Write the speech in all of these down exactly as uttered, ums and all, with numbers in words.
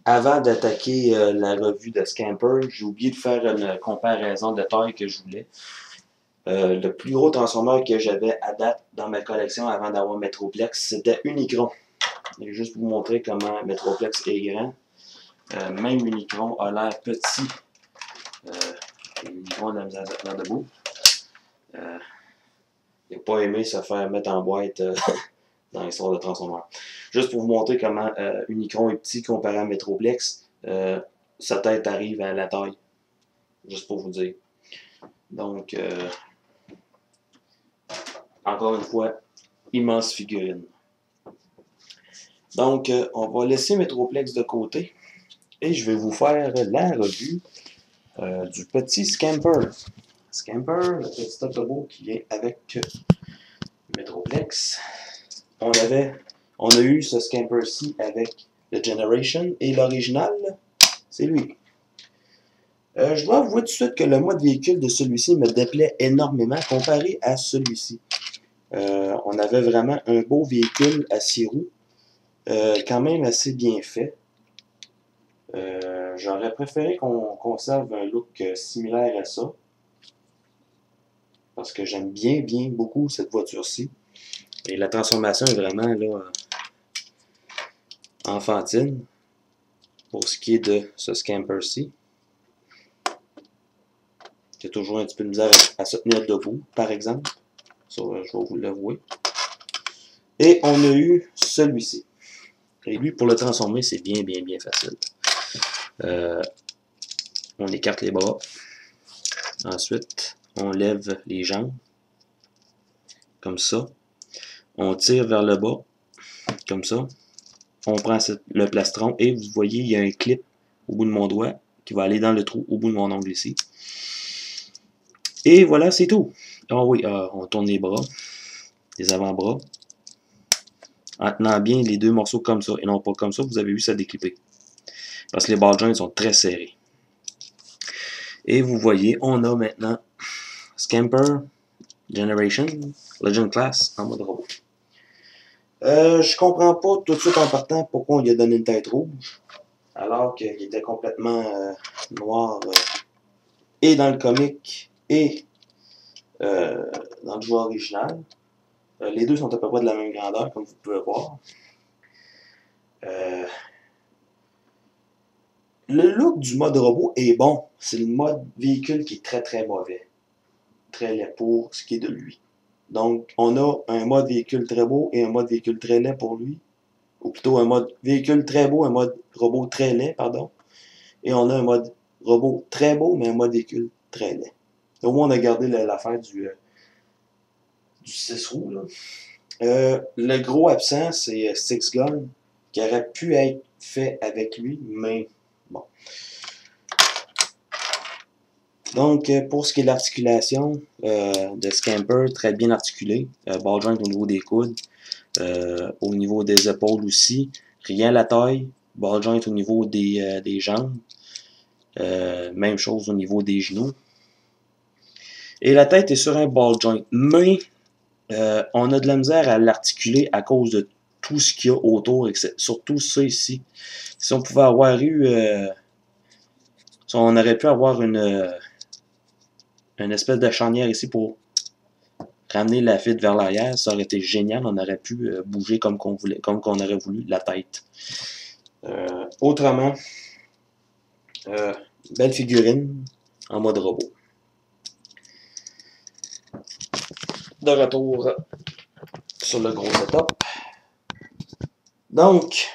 avant d'attaquer euh, la revue de Scamper, j'ai oublié de faire une comparaison de taille que je voulais. Euh, le plus gros transformeur que j'avais à date dans ma collection avant d'avoir Metroplex, c'était Unicron. Et juste pour vous montrer comment Metroplex est grand. Euh, même Unicron a l'air petit. Euh, Unicron a la misère à se tenir debout. Euh, il n'a pas aimé se faire mettre en boîte euh, dans l'histoire de Transformers. Juste pour vous montrer comment euh, Unicron est petit comparé à Metroplex, euh, sa tête arrive à la taille. Juste pour vous dire. Donc, euh, encore une fois, immense figurine. Donc, euh, on va laisser Metroplex de côté et je vais vous faire la revue euh, du petit Scamper. Scamper, le petit Autobot qui vient avec Metroplex. On avait, on a eu ce Scamper-ci avec le Generation et l'original, c'est lui. Euh, je dois avouer tout de suite que le mode véhicule de celui-ci me déplaît énormément comparé à celui-ci. Euh, on avait vraiment un beau véhicule à six roues, euh, quand même assez bien fait. Euh, J'aurais préféré qu'on conserve un look similaire à ça. Parce que j'aime bien, bien beaucoup cette voiture-ci. Et la transformation est vraiment là enfantine pour ce qui est de ce Scamper-ci. Qui a toujours un petit peu de misère à, à se tenir debout, par exemple. Ça, je vais vous l'avouer. Et on a eu celui-ci. Et lui, pour le transformer, c'est bien, bien, bien facile. Euh, on écarte les bras. Ensuite, on lève les jambes. Comme ça. On tire vers le bas. Comme ça. On prend le plastron et vous voyez, il y a un clip au bout de mon doigt qui va aller dans le trou au bout de mon ongle ici. Et voilà, c'est tout. Ah oui, euh, on tourne les bras, les avant-bras, en tenant bien les deux morceaux comme ça, et non pas comme ça, vous avez vu ça déclipper. Parce que les ball joints sont très serrés. Et vous voyez, on a maintenant Scamper, Generation, Legend Class en mode robot. Euh, je comprends pas tout de suite en partant pourquoi on lui a donné une tête rouge, alors qu'il était complètement euh, noir euh, et dans le comic et euh, dans le jeu original. Euh, les deux sont à peu près de la même grandeur, comme vous pouvez voir. Euh, le look du mode robot est bon. C'est le mode véhicule qui est très très mauvais. Très laid pour ce qui est de lui. Donc, on a un mode véhicule très beau et un mode véhicule très laid pour lui. Ou plutôt un mode véhicule très beau, un mode robot très laid, pardon. Et on a un mode robot très beau, mais un mode véhicule très laid. Au moins, on a gardé l'affaire du, euh, du six roues. Là. Euh, le gros absent, c'est Six Gun, qui aurait pu être fait avec lui, mais bon. Donc, pour ce qui est de l'articulation euh, de Scamper, très bien articulé. Euh, ball joint au niveau des coudes, euh, au niveau des épaules aussi. Rien à la taille. Ball joint au niveau des, euh, des jambes. Euh, même chose au niveau des genoux. Et la tête est sur un ball joint. Mais euh, on a de la misère à l'articuler à cause de tout ce qu'il y a autour. Et surtout ça ici. Si on pouvait avoir eu... Euh, si on aurait pu avoir une... Euh, une espèce de charnière ici pour ramener la fuite vers l'arrière, ça aurait été génial. On aurait pu euh, bouger comme qu'on voulait, comme qu'on aurait voulu la tête. Euh, autrement, euh, belle figurine en mode robot. De retour sur le gros setup. Donc,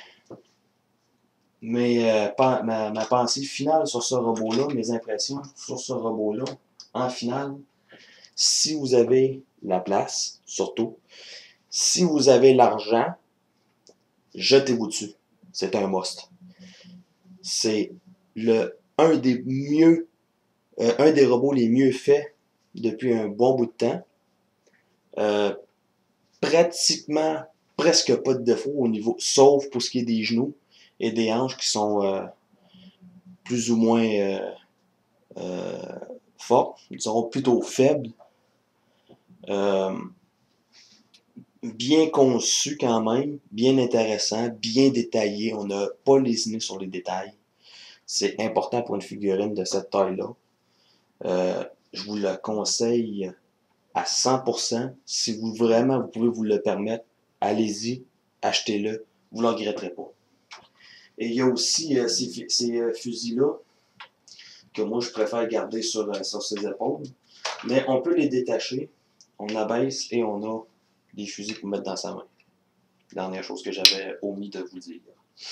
mes, euh, ma, ma pensée finale sur ce robot-là, mes impressions sur ce robot-là, en finale, si vous avez la place, surtout, si vous avez l'argent, jetez-vous dessus. C'est un must. C'est le un des mieux, euh, un des robots les mieux faits depuis un bon bout de temps. Euh, pratiquement, presque pas de défaut au niveau, sauf pour ce qui est des genoux et des hanches qui sont euh, plus ou moins euh, euh, forts, ils seront plutôt faibles. Euh, bien conçu quand même, bien intéressant, bien détaillé. On n'a pas lésiné sur les détails. C'est important pour une figurine de cette taille-là. Euh, je vous le conseille à cent pour cent. Si vous vraiment vous pouvez vous le permettre, allez-y, achetez-le. Vous ne le regretterez pas. Et il y a aussi euh, ces, ces euh, fusils-là que moi je préfère garder sur, euh, sur ses épaules. Mais on peut les détacher. On abaisse et on a des fusils pour mettre dans sa main. Dernière chose que j'avais omis de vous dire.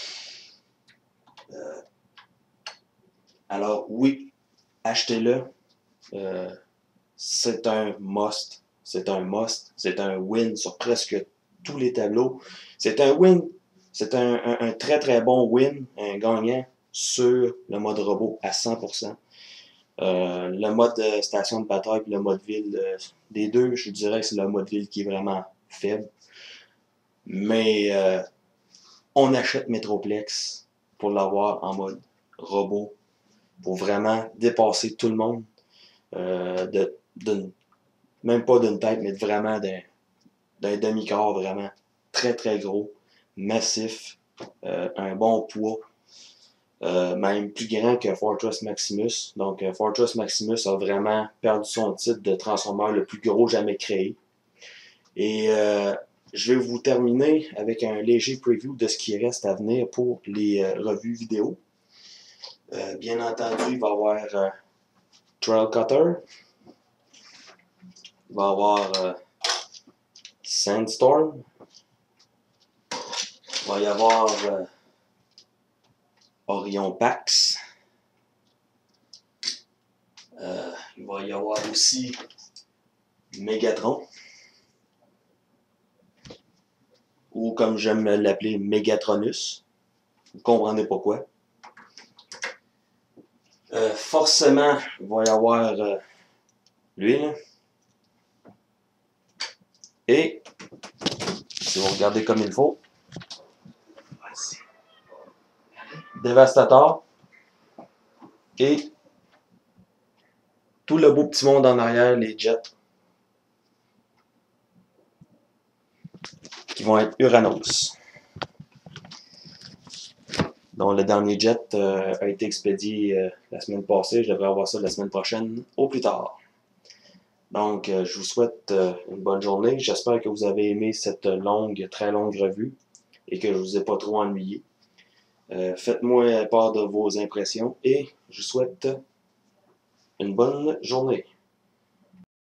Euh, alors oui, achetez-le. Euh, c'est un must. C'est un must. C'est un win sur presque tous les tableaux. C'est un win. C'est un, un, un très très bon win, un gagnant sur le mode robot à cent pour cent. Euh, le mode euh, station de bataille et le mode ville, euh, des deux, je dirais que c'est le mode ville qui est vraiment faible. Mais euh, on achète Metroplex pour l'avoir en mode robot, pour vraiment dépasser tout le monde, euh, de, de, même pas d'une tête, mais vraiment d'un, d'un demi-corps vraiment très très gros, massif, euh, un bon poids, euh, même plus grand que Fortress Maximus. Donc euh, Fortress Maximus a vraiment perdu son titre de transformeur le plus gros jamais créé. Et euh, je vais vous terminer avec un léger preview de ce qui reste à venir pour les euh, revues vidéo. Euh, bien entendu, il va y avoir euh, Trail Cutter. Il va y avoir euh, Sandstorm. Il va y avoir euh, Orion Pax. Euh, il va y avoir aussi Megatron. Ou comme j'aime l'appeler, Megatronus. Vous ne comprenez pas quoi. Euh, forcément, il va y avoir euh, lui, là. Et, si vous regardez comme il faut, Devastator. Et tout le beau petit monde en arrière, les jets, qui vont être Uranos. Donc le dernier jet euh, a été expédié euh, la semaine passée. Je devrais avoir ça la semaine prochaine, au plus tard. Donc euh, je vous souhaite euh, une bonne journée. J'espère que vous avez aimé cette longue, très longue revue et que je ne vous ai pas trop ennuyé. Euh, Faites-moi part de vos impressions et je vous souhaite une bonne journée.